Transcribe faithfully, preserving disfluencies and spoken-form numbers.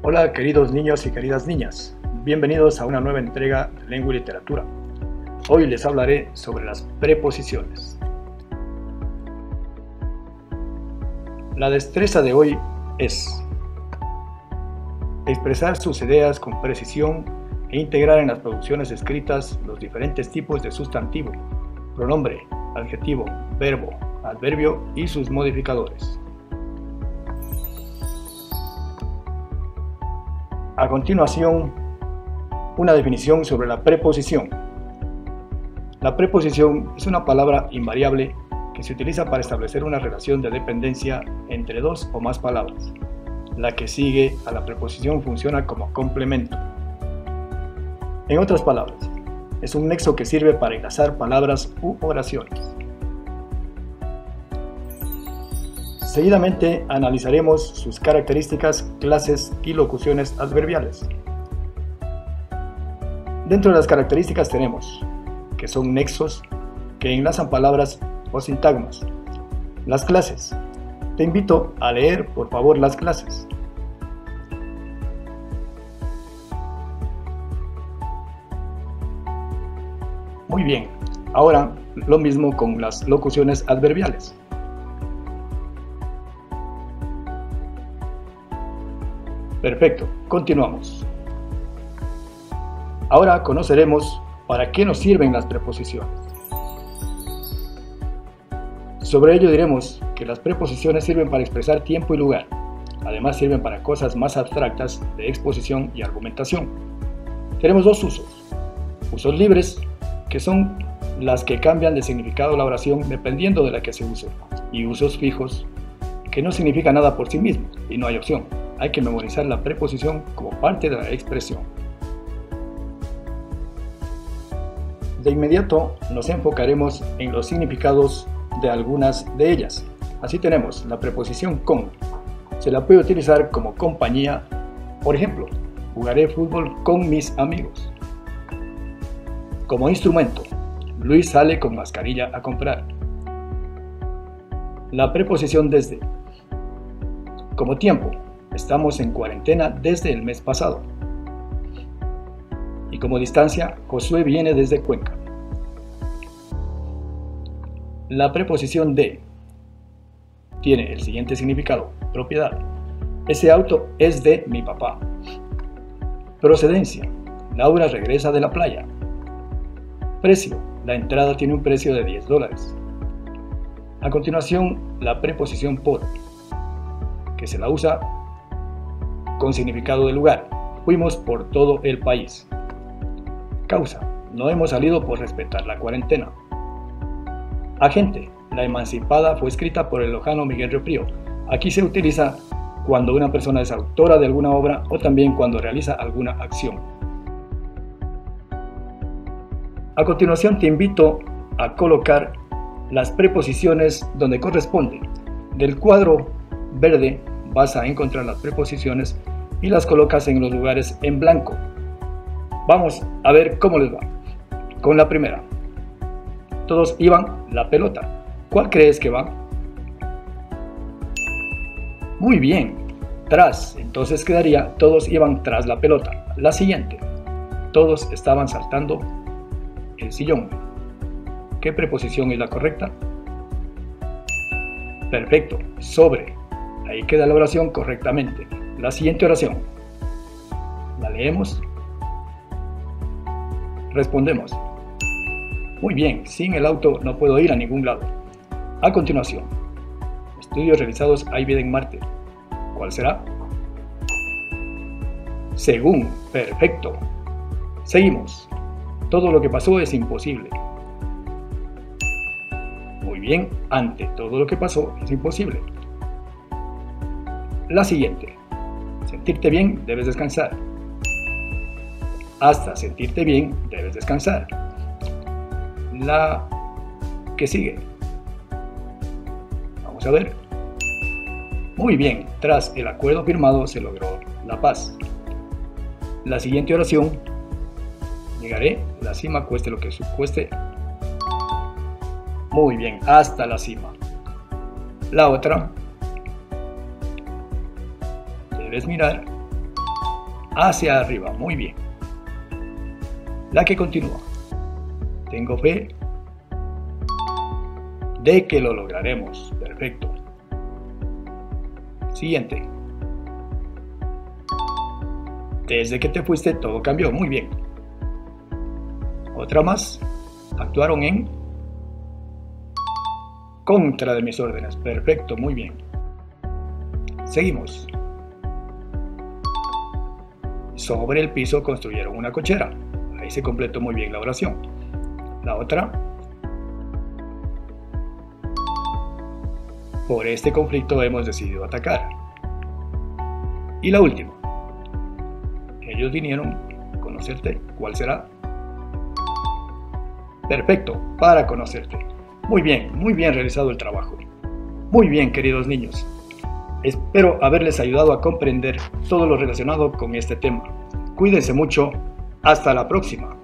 Hola queridos niños y queridas niñas, bienvenidos a una nueva entrega de Lengua y Literatura. Hoy les hablaré sobre las preposiciones. La destreza de hoy es expresar sus ideas con precisión e integrar en las producciones escritas los diferentes tipos de sustantivo, pronombre, adjetivo, verbo, adverbio y sus modificadores. A continuación, una definición sobre la preposición. La preposición es una palabra invariable que se utiliza para establecer una relación de dependencia entre dos o más palabras. La que sigue a la preposición funciona como complemento. En otras palabras, es un nexo que sirve para enlazar palabras u oraciones. Seguidamente analizaremos sus características, clases y locuciones adverbiales. Dentro de las características tenemos que son nexos que enlazan palabras o sintagmas. Las clases. Te invito a leer por favor las clases. Muy bien, ahora lo mismo con las locuciones adverbiales. Perfecto, continuamos. Ahora conoceremos para qué nos sirven las preposiciones. Sobre ello diremos que las preposiciones sirven para expresar tiempo y lugar. Además sirven para cosas más abstractas de exposición y argumentación. Tenemos dos usos. Usos libres, que son las que cambian de significado la oración dependiendo de la que se use. Y usos fijos, que no significa nada por sí mismos y no hay opción. Hay que memorizar la preposición como parte de la expresión. De inmediato nos enfocaremos en los significados de algunas de ellas. Así tenemos la preposición con. Se la puede utilizar como compañía. Por ejemplo, jugaré fútbol con mis amigos. Como instrumento, Luis sale con mascarilla a comprar. La preposición desde. Como tiempo, estamos en cuarentena desde el mes pasado. Y como distancia, Josué viene desde Cuenca. La preposición de tiene el siguiente significado: propiedad. Ese auto es de mi papá. Procedencia. Laura regresa de la playa. Precio. La entrada tiene un precio de diez dólares. A continuación, la preposición por, que se la usa con significado de lugar. Fuimos por todo el país. Causa. No hemos salido por respetar la cuarentena. Agente. La Emancipada fue escrita por el lojano Miguel Rioprío. Aquí se utiliza cuando una persona es autora de alguna obra o también cuando realiza alguna acción. A continuación te invito a colocar las preposiciones donde corresponden. Del cuadro verde vas a encontrar las preposiciones y las colocas en los lugares en blanco. Vamos a ver cómo les va. Con la primera. Todos iban la pelota. ¿Cuál crees que va? Muy bien. Tras. Entonces quedaría todos iban tras la pelota. La siguiente. Todos estaban saltando el sillón. ¿Qué preposición es la correcta? Perfecto. Sobre. Ahí queda la oración correctamente. La siguiente oración. ¿La leemos? Respondemos. Muy bien, sin el auto no puedo ir a ningún lado. A continuación. Estudios realizados hay vida en Marte. ¿Cuál será? Según. Perfecto. Seguimos. Todo lo que pasó es imposible. Muy bien, ante todo lo que pasó es imposible. La siguiente. Sentirte bien, debes descansar. Hasta sentirte bien, debes descansar. La que sigue. Vamos a ver. Muy bien, tras el acuerdo firmado se logró la paz. La siguiente oración. Llegaré a la cima, cueste lo que cueste. Muy bien, hasta la cima. La otra. Debes mirar hacia arriba. Muy bien. La que continúa. Tengo fe de que lo lograremos. Perfecto. Siguiente. Desde que te fuiste todo cambió. Muy bien. Otra más. Actuaron en contra de mis órdenes. Perfecto, muy bien. Seguimos. Sobre el piso construyeron una cochera. Ahí se completó muy bien la oración. La otra. Por este conflicto hemos decidido atacar. Y la última. Ellos vinieron a conocerte. ¿Cuál será? Perfecto, para conocerte. Muy bien, muy bien realizado el trabajo. Muy bien, queridos niños. Espero haberles ayudado a comprender todo lo relacionado con este tema. Cuídense mucho. Hasta la próxima.